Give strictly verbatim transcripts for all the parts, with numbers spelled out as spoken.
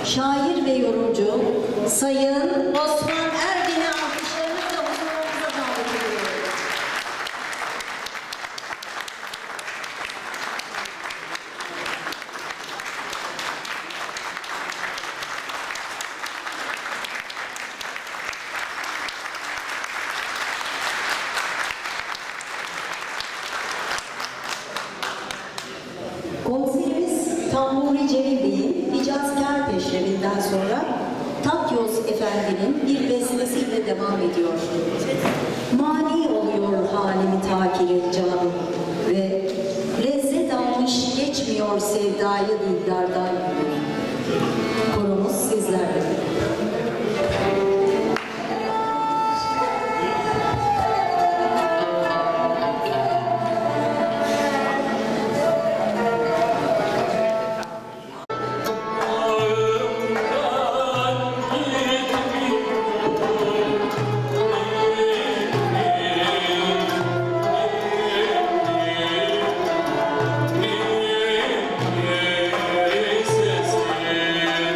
şair ve yorumcu Sayın Osman Ergin'i alkışlarınızla huzurumuza davet ediyoruz. Konserimiz Tamburi Celil Bey'in Hicazkar Peşrevinden sonra Takyos Efendi'nin bir bestesiyle devam ediyor. Mani oluyor halimi takir canım ve lezzet almış geçmiyor sevdayı dildardan. Korumuz sizlerle. Yeah.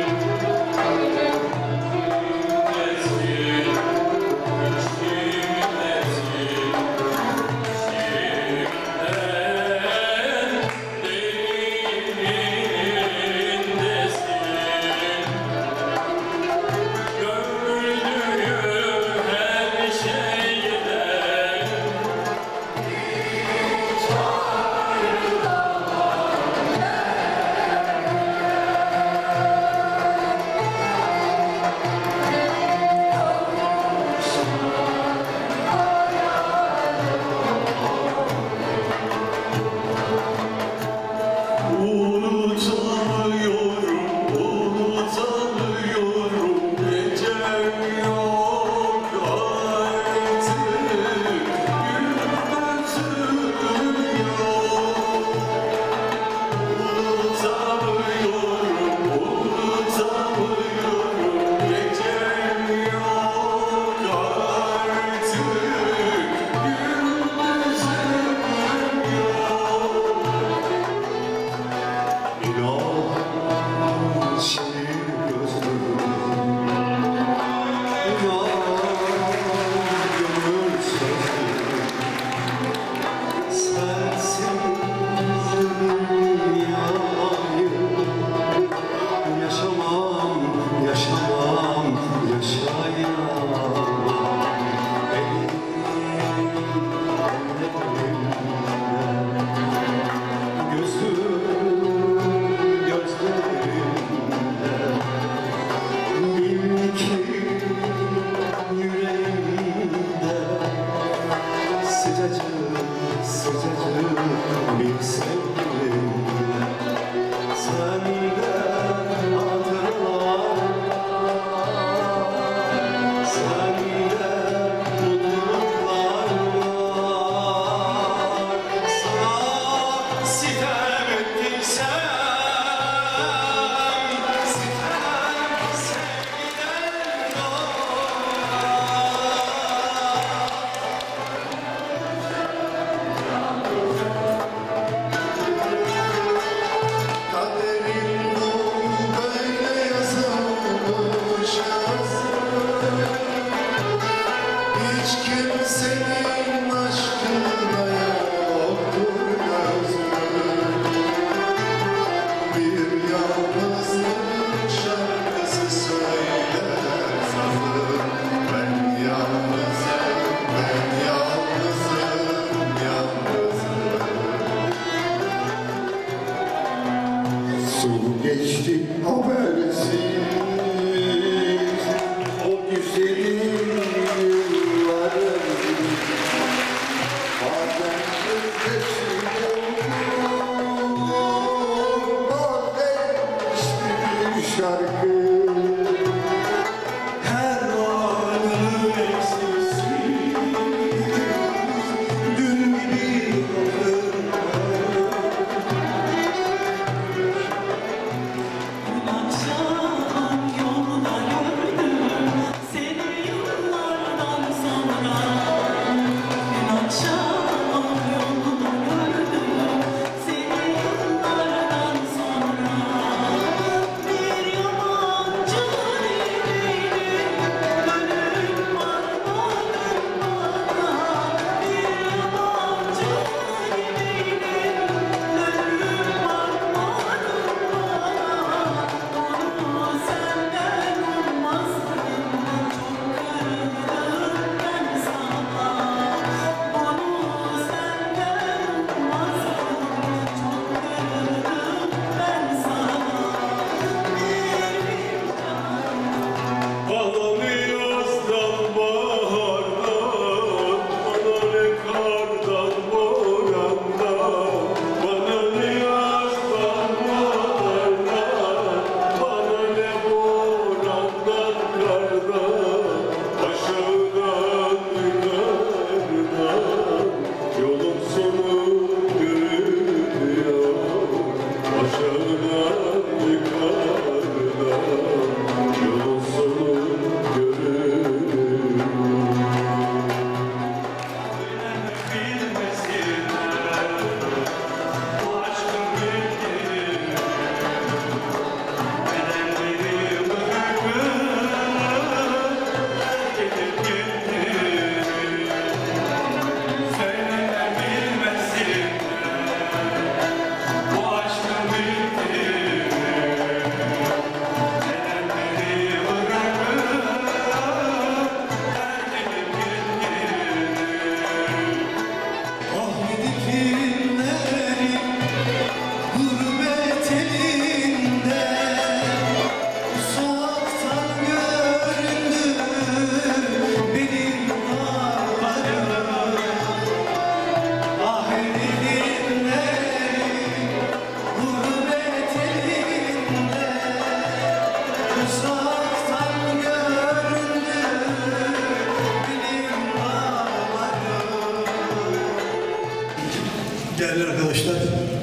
arkadaşlar,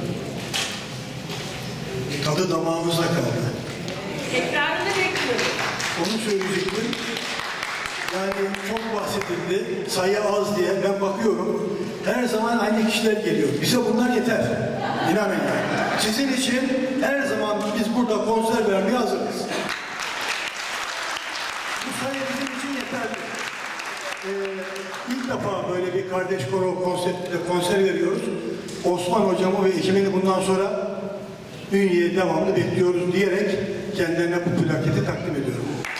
tadı damağımızda kaldı. Tekrarını bekliyoruz. Onu söyleyecektim. Yani çok bahsedildi, sayı az diye. Ben bakıyorum, her zaman aynı kişiler geliyor. Bize bunlar yeter. İnanın yani. Sizin için her zaman biz burada konser vermeye hazırız. Bu sayı bizim için yeterli. Ee, ilk defa böyle bir kardeş koro konseptinde konser veriyoruz. Osman hocamı ve ekibini bundan sonra Ünye'ye devamlı bekliyoruz diyerek kendilerine bu plaketi takdim ediyorum.